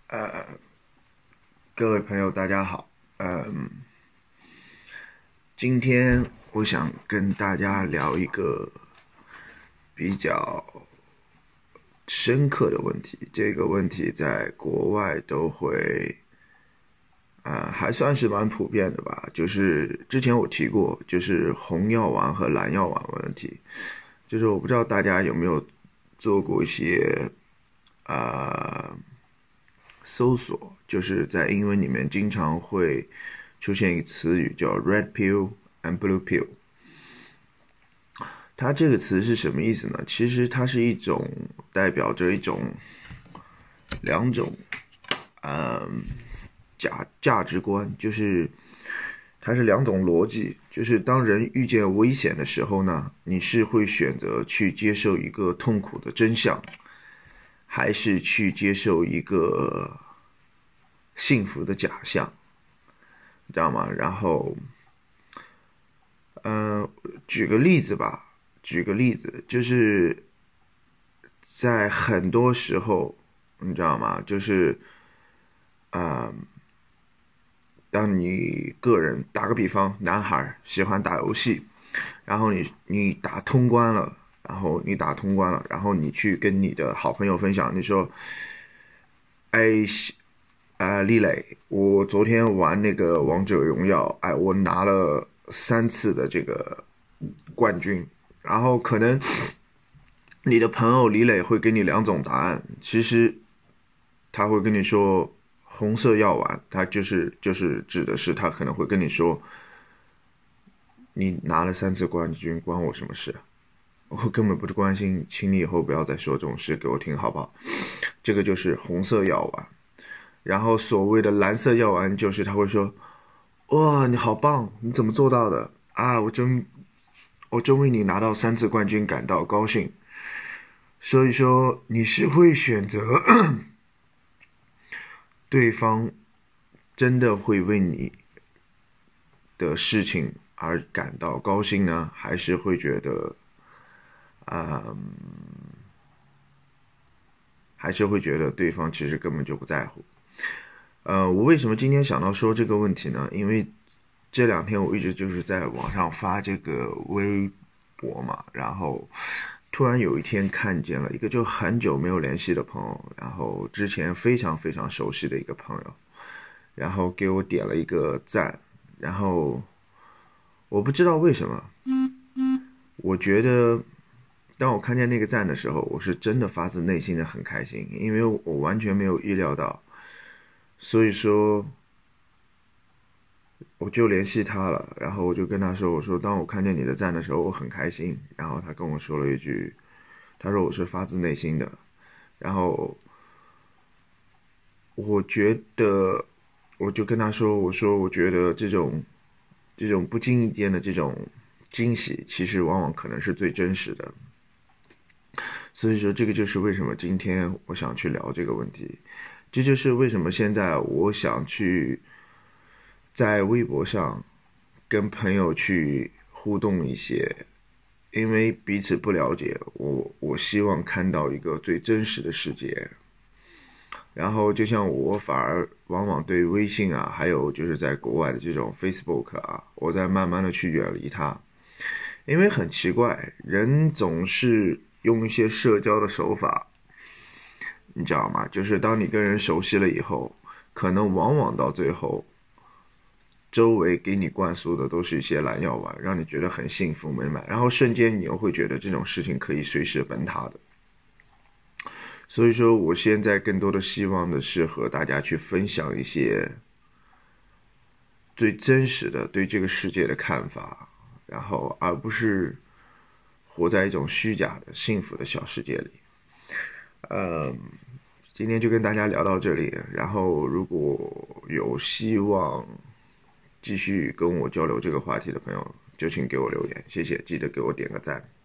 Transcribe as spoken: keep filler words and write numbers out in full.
呃，各位朋友，大家好。嗯，今天我想跟大家聊一个比较深刻的问题。这个问题在国外都会，呃，还算是蛮普遍的吧。就是之前我提过，就是红药丸和蓝药丸问题。就是我不知道大家有没有做过一些，呃。搜索，就是在英文里面经常会出现一个词语叫 red pill and blue pill。它这个词是什么意思呢？其实它是一种代表着一种两种嗯价价值观，就是它是两种逻辑，就是当人遇见危险的时候呢，你是会选择去接受一个痛苦的真相，还是去接受一个幸福的假象，你知道吗？然后，嗯、呃，举个例子吧，举个例子，就是在很多时候，你知道吗？就是，啊、呃，当你个人打个比方，男孩喜欢打游戏，然后你你打通关了，然后你打通关了，然后你去跟你的好朋友分享，你说，哎，啊，丽磊，我昨天玩那个王者荣耀，哎，我拿了三次的这个冠军。然后可能你的朋友李磊会给你两种答案，其实他会跟你说红色药丸，他就是就是指的是他可能会跟你说，你拿了三次冠军关我什么事啊？我根本不是关心，请你以后不要再说这种事给我听好不好？这个就是红色药丸。然后所谓的蓝色药丸就是他会说，哇，你好棒，你怎么做到的啊？我真我真为你拿到三次冠军感到高兴。所以说你是会选择对方真的会为你的事情而感到高兴呢，还是会觉得，嗯，还是会觉得对方其实根本就不在乎。呃，我为什么今天想到说这个问题呢？因为这两天我一直就是在网上发这个微博嘛，然后突然有一天看见了一个就很久没有联系的朋友，然后之前非常非常熟悉的一个朋友，然后给我点了一个赞，然后我不知道为什么，我觉得当我看见那个赞的时候，我是真的发自内心的很开心，因为我完全没有预料到，所以说我就联系他了，然后我就跟他说，我说当我看见你的赞的时候，我很开心。然后他跟我说了一句，他说我是发自内心的。然后我觉得，我就跟他说，我说我觉得这种这种不经意间的这种惊喜，其实往往可能是最真实的。所以说，这个就是为什么今天我想去聊这个问题，这就是为什么现在我想去在微博上跟朋友去互动一些，因为彼此不了解，我我希望看到一个最真实的世界。然后就像我反而往往对微信啊，还有就是在国外的这种 Facebook 啊，我在慢慢的去远离它，因为很奇怪，人总是用一些社交的手法，你知道吗？就是当你跟人熟悉了以后，可能往往到最后，周围给你灌输的都是一些蓝药丸，让你觉得很幸福美满，然后瞬间你又会觉得这种事情可以随时崩塌的。所以说，我现在更多的希望的是和大家去分享一些最真实的对这个世界的看法，然后而不是活在一种虚假的幸福的小世界里。嗯，今天就跟大家聊到这里，然后如果有希望继续跟我交流这个话题的朋友，就请给我留言，谢谢，记得给我点个赞。